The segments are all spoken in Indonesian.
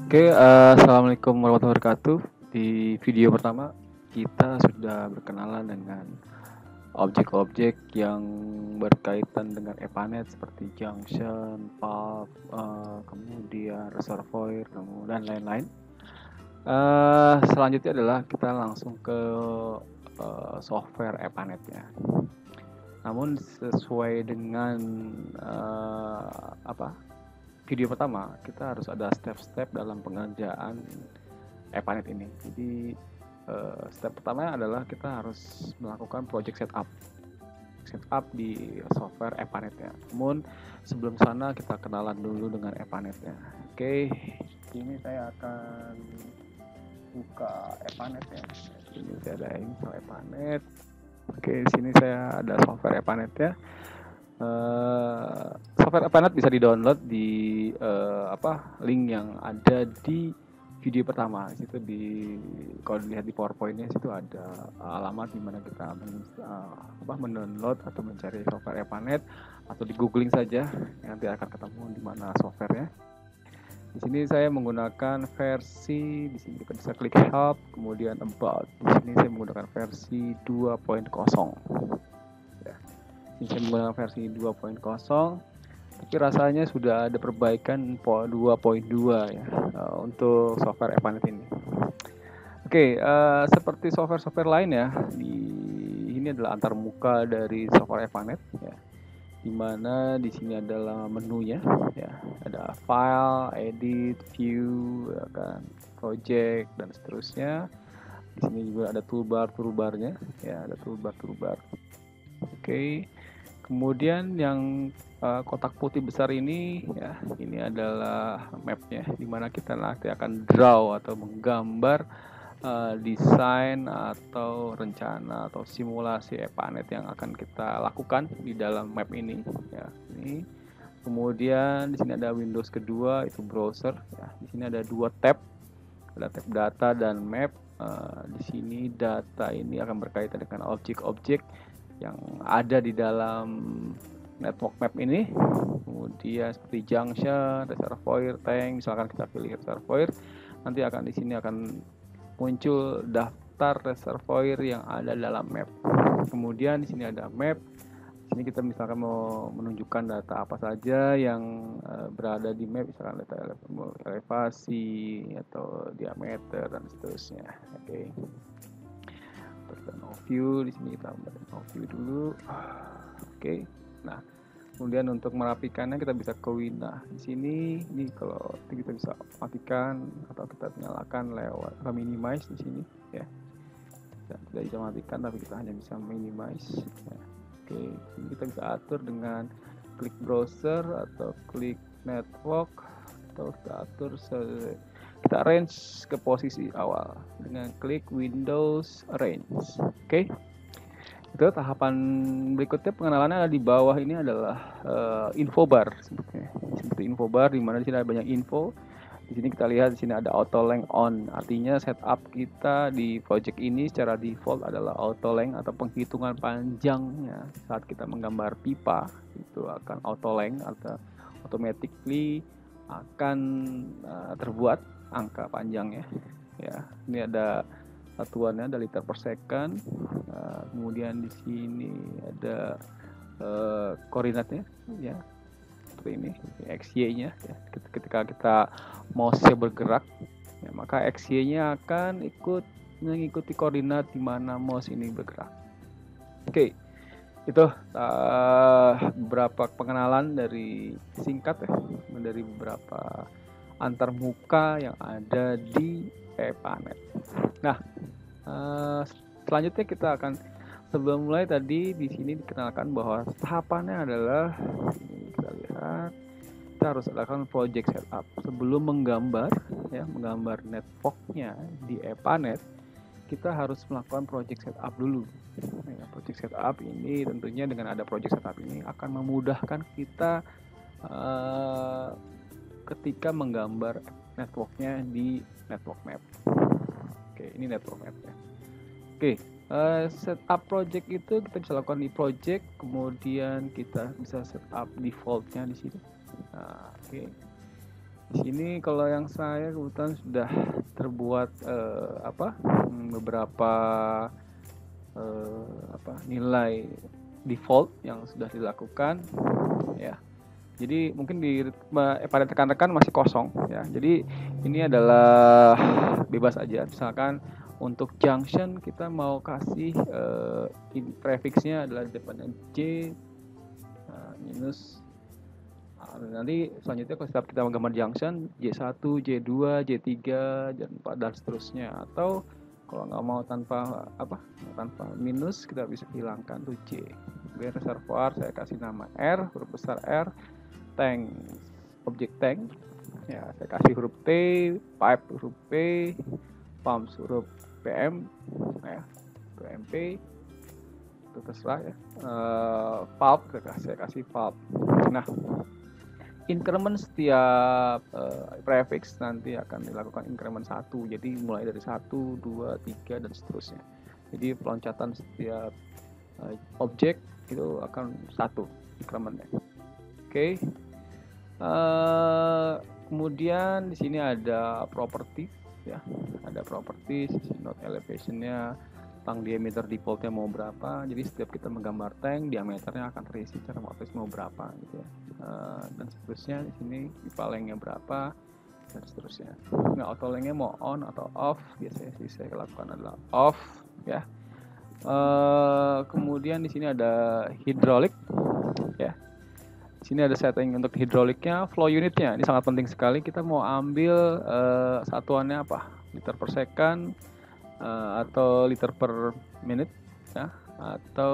Assalamualaikum warahmatullahi wabarakatuh. Di video pertama, kita sudah berkenalan dengan objek-objek yang berkaitan dengan Epanet seperti junction, valve, kemudian reservoir, kemudian lain-lain. Selanjutnya adalah kita langsung ke software Epanetnya. Namun sesuai dengan video pertama, kita harus ada step-step dalam pengerjaan Epanet ini. Jadi step pertama adalah kita harus melakukan project setup di software Epanetnya. Namun sebelum sana kita kenalan dulu dengan Epanetnya. Oke, ini saya akan buka Epanet ya. Ini saya ada install Epanet. Oke, di sini saya ada software Epanet ya. Software Epanet bisa di-download di link yang ada di video pertama. Situ kalau dilihat di PowerPoint-nya situ ada alamat di mana kita mendownload atau mencari software Epanet, atau di googling saja nanti akan ketemu di mana softwarenya. Di sini saya menggunakan versi, di sini kita bisa klik help, kemudian about. Di sini saya menggunakan versi 2.0. Ya. Ini saya menggunakan versi 2.0. Tapi rasanya sudah ada perbaikan 2.2 ya untuk software Epanet ini. Oke, seperti software-software lain ya, ini adalah antarmuka dari software Epanet ya. Dimana di sini adalah menunya ya, ada file, edit, view, ya kan, project dan seterusnya. Di sini juga ada toolbar-toolbarnya ya, ada toolbar. Oke. Kemudian yang kotak putih besar ini ya, ini adalah mapnya, dimana kita nanti akan draw atau menggambar desain atau rencana atau simulasi Epanet yang akan kita lakukan di dalam map ini ya. Ini kemudian di sini ada Windows kedua, itu browser ya. Di sini ada dua tab, ada tab data dan map. Di sini data ini akan berkaitan dengan objek-objek yang ada di dalam network map ini. Kemudian seperti junction, reservoir, tank, misalkan kita pilih reservoir, nanti akan di sini akan muncul daftar reservoir yang ada dalam map. Kemudian di sini ada map. Di sini kita misalkan mau menunjukkan data apa saja yang berada di map, misalkan data elevasi atau diameter dan seterusnya. Oke. View di sini kita view dulu. Oke. Nah, kemudian untuk merapikannya kita bisa ke window. Di sini ini kalau kita bisa matikan atau kita nyalakan lewat minimize di sini ya. Tidak bisa matikan, tapi kita hanya bisa minimize ya. Oke, ini kita bisa atur dengan klik browser atau klik network, atau kita atur kita range ke posisi awal dengan klik Windows Range. Oke. Itu tahapan berikutnya, pengenalannya ada di bawah ini adalah info bar sebetulnya. Seperti info bar di mana di sini ada banyak info. Di sini kita lihat di sini ada auto length on. Artinya setup kita di project ini secara default adalah auto length atau penghitungan panjangnya saat kita menggambar pipa itu akan auto length atau automatically akan terbuat angka panjangnya ya. Ini ada satuannya, ada liter per second. Kemudian di sini ada koordinatnya ya, seperti ini XY-nya ya. Ketika kita mouse-nya bergerak ya, maka XY-nya akan mengikuti koordinat di mana mouse ini bergerak. Oke. Itu beberapa pengenalan dari singkat ya, dari beberapa antarmuka yang ada di Epanet. Nah, selanjutnya kita akan, sebelum mulai tadi di sini dikenalkan bahwa tahapannya adalah ini, kita lihat kita harus lakukan project setup sebelum menggambar networknya di Epanet. Kita harus melakukan project setup dulu. Ya, project setup ini tentunya dengan ada project setup ini akan memudahkan kita ketika menggambar networknya di network map. Oke, ini network mapnya. Oke, setup project itu kita bisa lakukan di project, kemudian kita bisa setup defaultnya di sini. Nah, oke. Di sini kalau yang saya kebetulan sudah terbuat beberapa nilai default yang sudah dilakukan ya. Jadi mungkin pada rekan-rekan masih kosong ya. Jadi ini adalah bebas aja. Misalkan untuk junction kita mau kasih prefixnya adalah depannya J minus. Nanti selanjutnya kalau setiap kita menggambar junction J1, J2, J3, J4 dan seterusnya. Atau kalau nggak mau tanpa minus, kita bisa hilangkan tuh J. Kemudian reservoir saya kasih nama R, huruf besar R. Tank, objek tank ya, saya kasih huruf T, pipe huruf P, pumps huruf PM ya, PMP itu terserah ya. Valve saya kasih valve. Nah, increment setiap prefix nanti akan dilakukan increment 1, jadi mulai dari 1, 2, 3 dan seterusnya. Jadi peloncatan setiap objek itu akan 1 incrementnya. Oke. Kemudian di sini ada properties ya, ada properties, node elevationnya, tang diameter defaultnya mau berapa. Jadi setiap kita menggambar tank, diameternya akan terisi secara otomatis mau berapa gitu ya. Dan seterusnya di sini pipa lengthnya berapa dan seterusnya. Nah, auto lengthnya mau on atau off, biasanya sih saya lakukan adalah off ya. Kemudian di sini ada hidrolik ya. Sini ada setting untuk hidroliknya, flow unitnya. Ini sangat penting sekali. Kita mau ambil satuannya apa? Liter per second atau liter per menit ya. Atau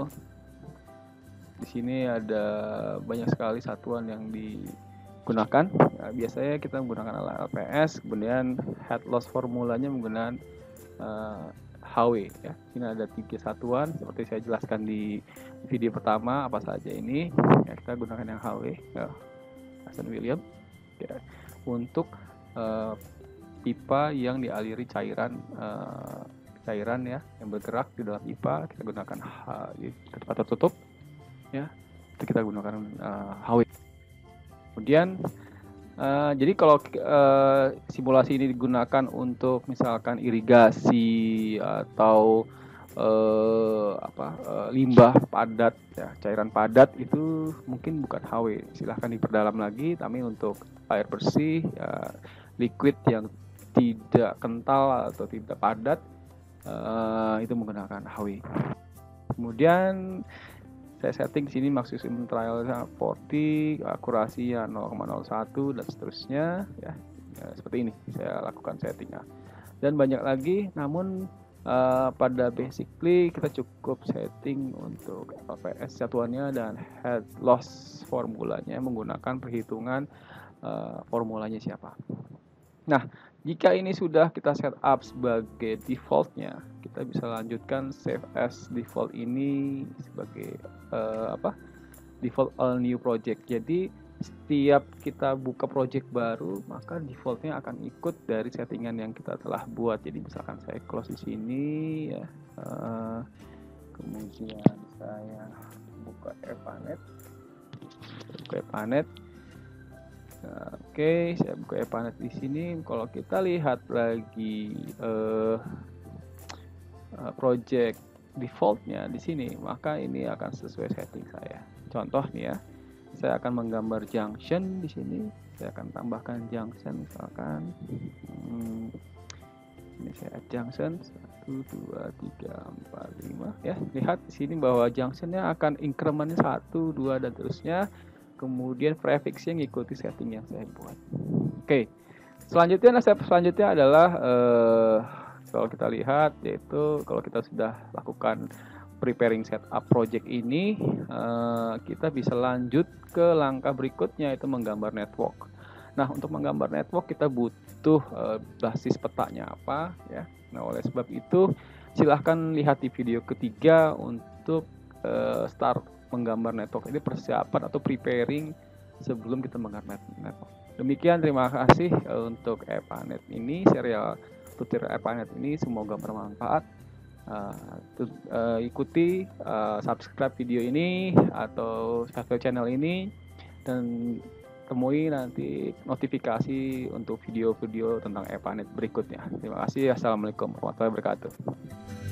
di sini ada banyak sekali satuan yang digunakan. Ya, biasanya kita menggunakan LPS, kemudian head loss formulanya menggunakan HW ya. Sini ada 3 satuan seperti saya jelaskan di video pertama apa saja ini. Ya, kita gunakan yang HW ya, Hasan William ya, untuk pipa yang dialiri cairan ya yang bergerak di dalam pipa, kita gunakan di tempat tertutup ya, itu kita gunakan HW. Kemudian jadi kalau simulasi ini digunakan untuk misalkan irigasi atau limbah padat ya, cairan padat, itu mungkin bukan HW, silahkan diperdalam lagi. Tapi untuk air bersih ya, liquid yang tidak kental atau tidak padat itu menggunakan HW. Kemudian saya setting sini maksimum trialnya 40, akurasi 0,01 dan seterusnya ya, seperti ini saya lakukan settingnya. Dan banyak lagi, namun pada basically kita cukup setting untuk LPS satuannya dan head loss formulanya menggunakan perhitungan formulanya siapa. Nah, jika ini sudah kita set up sebagai defaultnya, kita bisa lanjutkan save as default ini sebagai default all new project. Jadi setiap kita buka project baru, maka defaultnya akan ikut dari settingan yang kita telah buat. Jadi misalkan saya close di sini ya, kemudian saya buka ePanet. Oke, saya buka ePanet di sini. Kalau kita lihat lagi project defaultnya di sini, maka ini akan sesuai setting saya. Contoh nih ya, saya akan menggambar junction di sini. Saya akan tambahkan junction misalkan. Ini saya add junction 1, 2, 3, 4, 5 ya. Lihat di sini bahwa junctionnya akan incrementnya 1, 2 dan terusnya. Kemudian prefixnya ngikuti setting yang saya buat. Oke. Selanjutnya adalah kalau kita lihat, yaitu kalau kita sudah lakukan preparing setup project ini, kita bisa lanjut ke langkah berikutnya, yaitu menggambar network. Nah, untuk menggambar network kita butuh basis petanya apa ya. Nah, oleh sebab itu silahkan lihat di video ketiga untuk start menggambar network. Ini persiapan atau preparing sebelum kita menggambar network. Demikian, terima kasih untuk ePanet ini, serial tutorial ePanet ini, semoga bermanfaat. Ikuti, subscribe video ini atau subscribe channel ini, dan temui nanti notifikasi untuk video-video tentang Epanet berikutnya. Terima kasih. Assalamualaikum warahmatullahi wabarakatuh.